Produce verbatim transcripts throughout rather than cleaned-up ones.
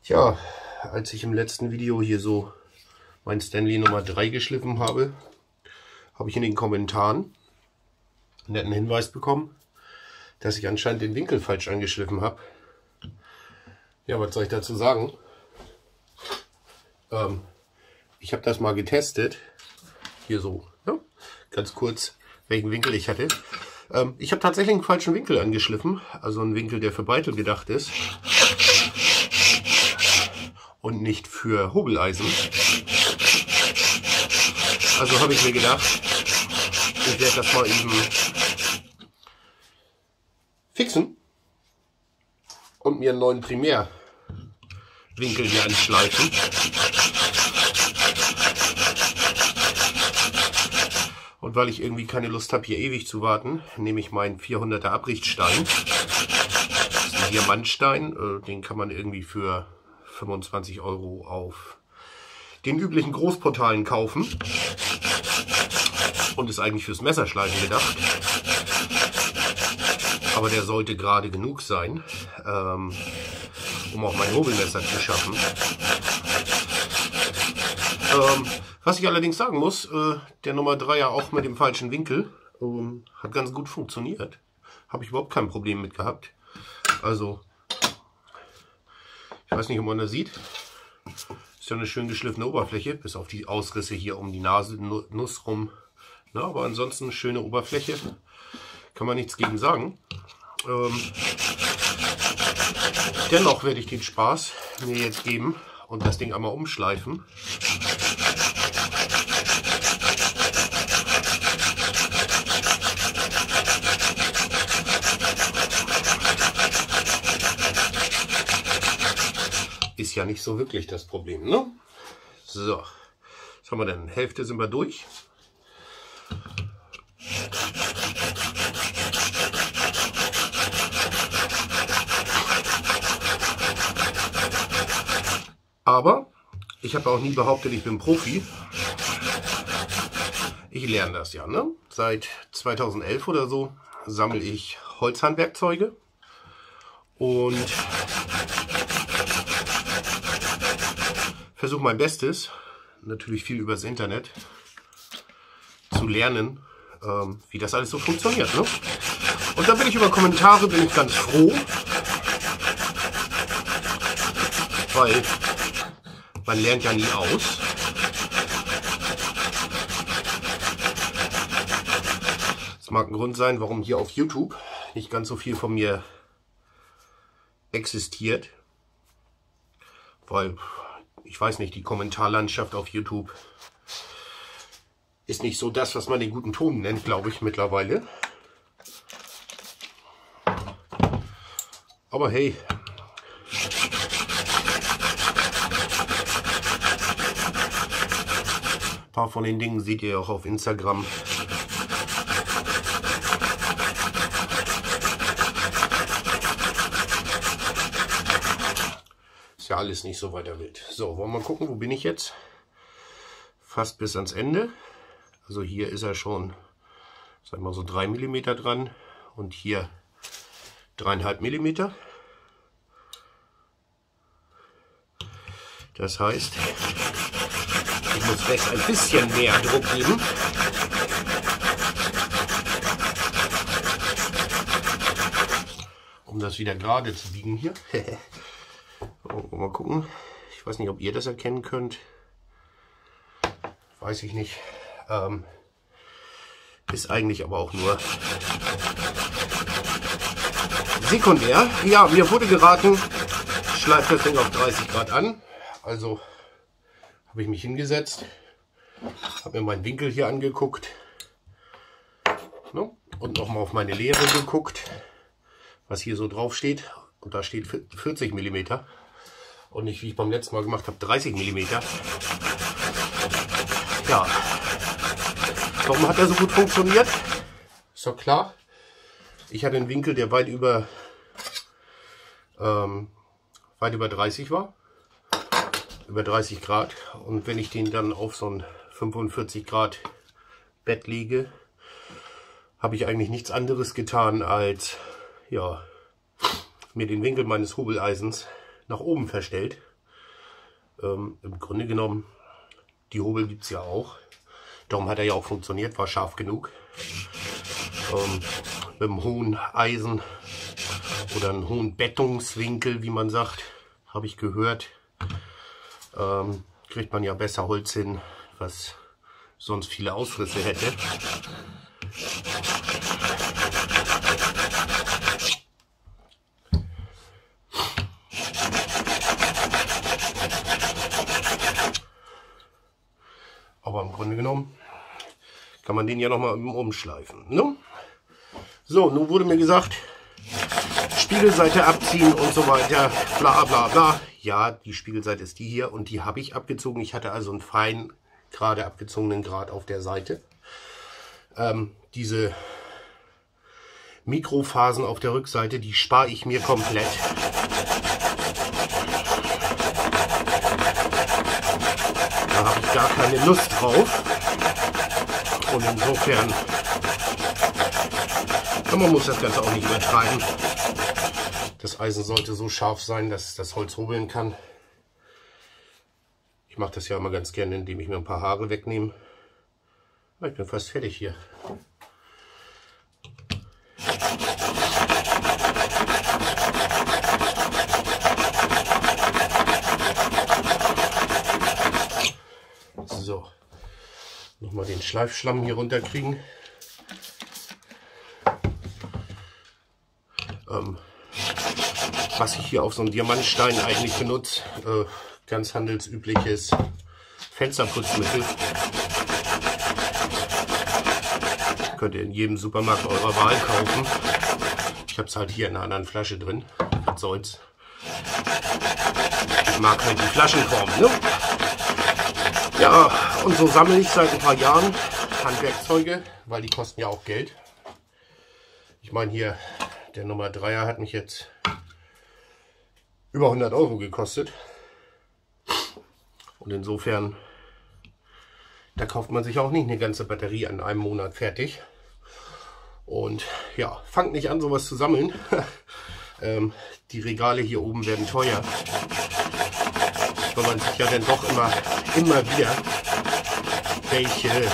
Tja, als ich im letzten Video hier so mein Stanley Nummer drei geschliffen habe, habe ich in den Kommentaren einen netten Hinweis bekommen, dass ich anscheinend den Winkel falsch angeschliffen habe. Ja, was soll ich dazu sagen? Ähm, ich habe das mal getestet. Hier so, ne? Ganz kurz, welchen Winkel ich hatte. Ähm, ich habe tatsächlich einen falschen Winkel angeschliffen. Also einen Winkel, der für Beitel gedacht ist. Und nicht für Hobeleisen. Also habe ich mir gedacht, ich werde das mal eben fixen und mir einen neuen Primärwinkel hier anschleifen. Und weil ich irgendwie keine Lust habe, hier ewig zu warten, nehme ich meinen vierhunderter Abrichtstein. Das ist ein Diamantstein, den kann man irgendwie für fünfundzwanzig Euro auf den üblichen Großportalen kaufen. Und ist eigentlich fürs Messerschleifen gedacht. Aber der sollte gerade genug sein, ähm, um auch mein Hobelmesser zu schaffen. Ähm, was ich allerdings sagen muss, äh, der Nummer drei ja auch mit dem falschen Winkel ähm, hat ganz gut funktioniert. Habe ich überhaupt kein Problem mit gehabt. Also, ich weiß nicht, ob man das sieht. Ist ja eine schön geschliffene Oberfläche, bis auf die Ausrisse hier um die Nase, Nuss rum. Na, aber ansonsten eine schöne Oberfläche. Kann man nichts gegen sagen. Ähm, dennoch werde ich den Spaß mir jetzt geben und das Ding einmal umschleifen. Ist ja nicht so wirklich das Problem, ne? So, was haben wir denn? Hälfte sind wir durch. Aber ich habe auch nie behauptet, ich bin Profi. Ich lerne das ja, ne? Seit zweitausendelf oder so sammle ich Holzhandwerkzeuge und versuche mein Bestes, natürlich viel übers Internet, zu lernen, ähm, wie das alles so funktioniert, ne? Und da bin ich über Kommentare bin ich ganz froh, weil man lernt ja nie aus. Es mag ein Grund sein, warum hier auf YouTube nicht ganz so viel von mir existiert, weil ich weiß nicht, die Kommentarlandschaft auf YouTube ist nicht so das, was man den guten Ton nennt, glaube ich, mittlerweile. Aber hey, ein paar von den Dingen seht ihr auch auf Instagram. Ist ja alles nicht so weiter wild. So, wollen wir mal gucken, wo bin ich jetzt? Fast bis ans Ende. Also hier ist er schon, sag mal so drei Millimeter dran und hier dreieinhalb Millimeter. Das heißt, ich muss vielleicht ein bisschen mehr Druck geben. Um das wieder gerade zu biegen hier. Mal gucken. Ich weiß nicht, ob ihr das erkennen könnt. Weiß ich nicht. Ähm, ist eigentlich aber auch nur sekundär. Ja, mir wurde geraten, schleift das Ding auf dreißig Grad an. Also habe ich mich hingesetzt, habe mir meinen Winkel hier angeguckt, ne? Und nochmal auf meine Lehre geguckt, was hier so drauf steht. Und da steht vierzig Millimeter und nicht, wie ich beim letzten Mal gemacht habe, dreißig Millimeter. Ja, warum hat er so gut funktioniert? Ist doch klar. Ich hatte einen Winkel, der weit über, ähm, weit über dreißig war. Über dreißig Grad. Und wenn ich den dann auf so ein fünfundvierzig Grad Bett lege, habe ich eigentlich nichts anderes getan, als ja, mir den Winkel meines Hobeleisens nach oben verstellt. Ähm, im Grunde genommen, die Hobel gibt es ja auch. Darum hat er ja auch funktioniert, war scharf genug. Ähm, mit einem hohen Eisen oder einem hohen Bettungswinkel, wie man sagt, habe ich gehört, ähm, kriegt man ja besser Holz hin, was sonst viele Ausrisse hätte. Aber im Grunde genommen kann man den ja noch mal umschleifen. Ne? So, nun wurde mir gesagt, Spiegelseite abziehen und so weiter, bla bla bla. Ja, die Spiegelseite ist die hier und die habe ich abgezogen. Ich hatte also einen fein gerade abgezogenen Grat auf der Seite. Ähm, diese Mikrophasen auf der Rückseite, die spare ich mir komplett. Da habe ich gar keine Lust drauf. Und insofern, man muss das Ganze auch nicht übertreiben. Das Eisen sollte so scharf sein, dass das Holz hobeln kann. Ich mache das ja immer ganz gerne, indem ich mir ein paar Haare wegnehme. Ich bin fast fertig hier. So, nochmal den Schleifschlamm hier runterkriegen. Ähm, was ich hier auf so einem Diamantstein eigentlich benutze, äh, ganz handelsübliches Fensterputzmittel. Könnt ihr in jedem Supermarkt eurer Wahl kaufen. Ich habe es halt hier in einer anderen Flasche drin. Was soll's. Ich mag halt die Flaschenform, ne? Ja, und so sammle ich seit ein paar Jahren Handwerkzeuge, weil die kosten ja auch Geld. Ich meine hier, der Nummer dreier hat mich jetzt über hundert Euro gekostet. Und insofern, da kauft man sich auch nicht eine ganze Batterie an einem Monat fertig. Und ja, fangt nicht an, sowas zu sammeln. ähm, die Regale hier oben werden teuer. Weil man sich ja dann doch immer, immer wieder welche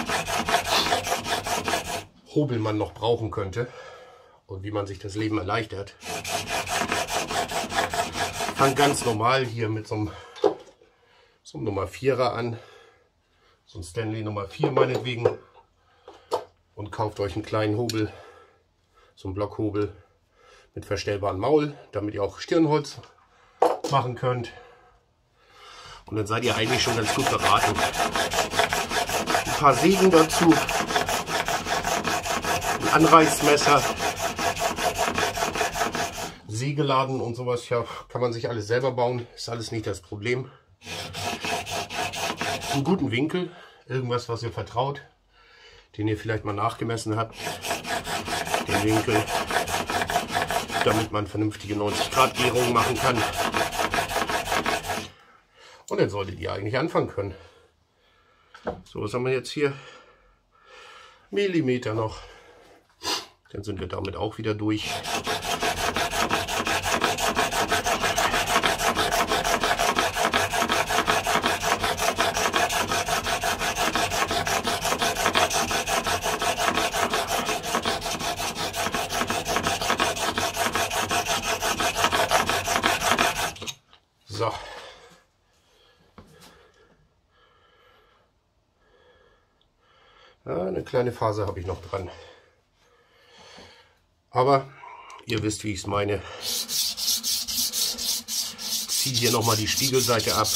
Hobel man noch brauchen könnte. Und wie man sich das Leben erleichtert. Fangt ganz normal hier mit so einem, so einem Nummer vierer an. So ein Stanley Nummer vier meinetwegen. Und kauft euch einen kleinen Hobel. So einen Blockhobel mit verstellbarem Maul, damit ihr auch Stirnholz machen könnt. Und dann seid ihr eigentlich schon ganz gut beraten. Ein paar Sägen dazu. Ein Anreißmesser. Sägeladen und sowas, ja, kann man sich alles selber bauen, ist alles nicht das Problem. Einen guten Winkel, irgendwas, was ihr vertraut, den ihr vielleicht mal nachgemessen habt, den Winkel, damit man vernünftige neunzig Grad Gärungen machen kann. Und dann solltet ihr eigentlich anfangen können. So, was haben wir jetzt hier? Millimeter noch. Dann sind wir damit auch wieder durch. So. Ja, eine kleine Faser habe ich noch dran. Aber ihr wisst, wie ich es meine. Ziehe hier nochmal die Spiegelseite ab.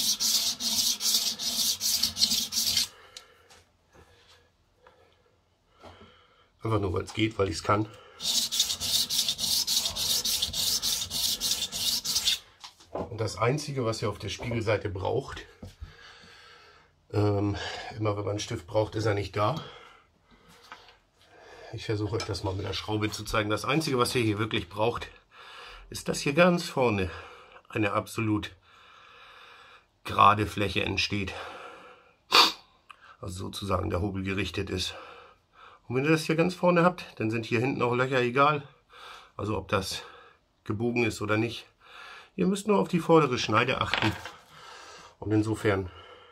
Einfach nur, weil es geht, weil ich es kann. Und das Einzige, was ihr auf der Spiegelseite braucht, ähm, immer wenn man einen Stift braucht, ist er nicht da. Ich versuche euch das mal mit der Schraube zu zeigen. Das Einzige, was ihr hier wirklich braucht, ist, dass hier ganz vorne eine absolut gerade Fläche entsteht. Also sozusagen der Hobel gerichtet ist. Und wenn ihr das hier ganz vorne habt, dann sind hier hinten auch Löcher egal. Also ob das gebogen ist oder nicht. Ihr müsst nur auf die vordere Schneide achten. Und insofern,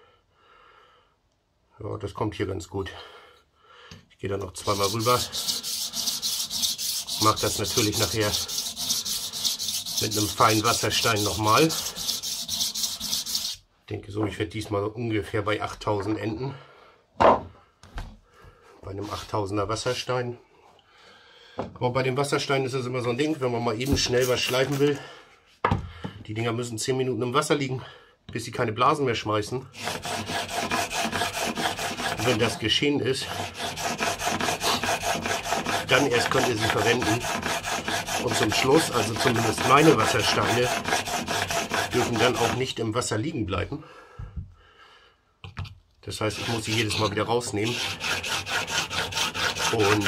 ja, das kommt hier ganz gut. Ich gehe da noch zweimal rüber. Mache das natürlich nachher mit einem feinen Wasserstein nochmal. Ich denke so, ich werde diesmal ungefähr bei achttausend enden. Bei einem achttausender Wasserstein. Aber bei dem Wasserstein ist es immer so ein Ding, wenn man mal eben schnell was schleifen will. Die Dinger müssen zehn Minuten im Wasser liegen, bis sie keine Blasen mehr schmeißen. Und wenn das geschehen ist, dann erst könnt ihr sie verwenden. Und zum Schluss, also zumindest meine Wassersteine, dürfen dann auch nicht im Wasser liegen bleiben. Das heißt, ich muss sie jedes Mal wieder rausnehmen und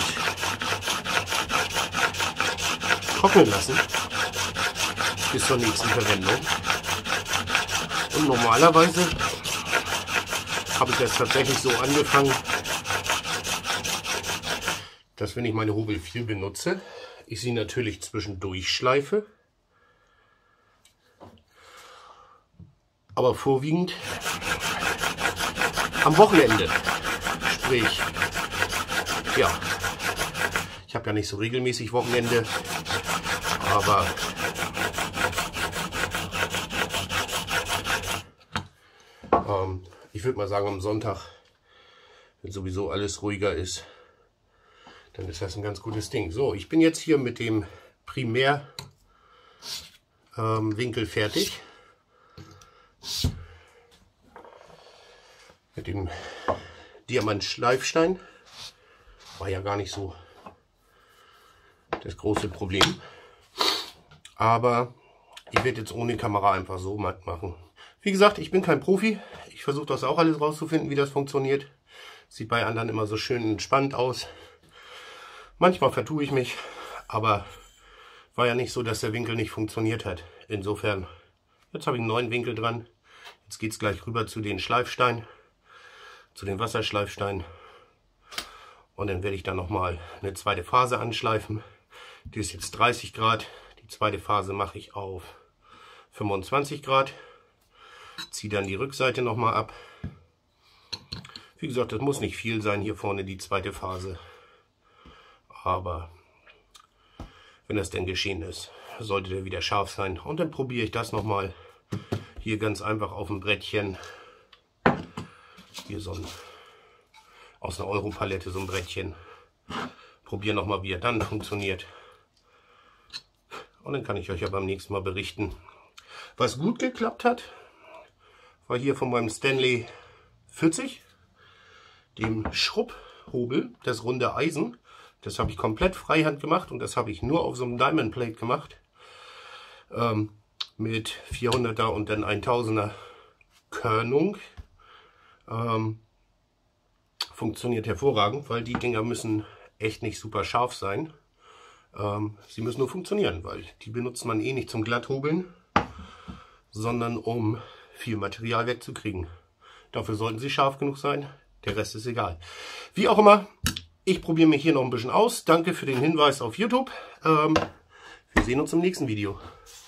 trocknen lassen bis zur nächsten Verwendung. Und normalerweise habe ich das tatsächlich so angefangen, dass wenn ich meine Hobel viel benutze, ich sie natürlich zwischendurch schleife, aber vorwiegend am Wochenende. Sprich, ja, ich habe ja nicht so regelmäßig Wochenende, aber ähm, ich würde mal sagen, am Sonntag, wenn sowieso alles ruhiger ist, dann ist das ein ganz gutes Ding. So, ich bin jetzt hier mit dem Primärwinkel ähm, fertig. Mit dem Diamant-Schleifstein. War ja gar nicht so das große Problem. Aber ich werde jetzt ohne Kamera einfach so matt machen. Wie gesagt, ich bin kein Profi. Ich versuche das auch alles rauszufinden, wie das funktioniert. Sieht bei anderen immer so schön entspannt aus. Manchmal vertue ich mich, aber war ja nicht so, dass der Winkel nicht funktioniert hat. Insofern, jetzt habe ich einen neuen Winkel dran. Jetzt geht es gleich rüber zu den Schleifsteinen, zu den Wasserschleifsteinen. Und dann werde ich dann nochmal eine zweite Phase anschleifen. Die ist jetzt dreißig Grad. Die zweite Phase mache ich auf fünfundzwanzig Grad. Ziehe dann die Rückseite nochmal ab. Wie gesagt, das muss nicht viel sein hier vorne, die zweite Phase. Aber wenn das denn geschehen ist, sollte der wieder scharf sein. Und dann probiere ich das nochmal hier ganz einfach auf dem Brettchen. Hier so ein, aus einer Europalette so ein Brettchen. Probiere nochmal, wie er dann funktioniert. Und dann kann ich euch ja beim nächsten Mal berichten. Was gut geklappt hat, war hier von meinem Stanley vierzig, dem Schrubhobel, das runde Eisen. Das habe ich komplett freihand gemacht und das habe ich nur auf so einem Diamond Plate gemacht. Ähm, mit vierhunderter und dann tausender Körnung. Ähm, funktioniert hervorragend, weil die Dinger müssen echt nicht super scharf sein. Ähm, sie müssen nur funktionieren, weil die benutzt man eh nicht zum Glatthobeln, sondern um viel Material wegzukriegen. Dafür sollten sie scharf genug sein, der Rest ist egal. Wie auch immer, ich probiere mich hier noch ein bisschen aus. Danke für den Hinweis auf YouTube. Ähm, wir sehen uns im nächsten Video.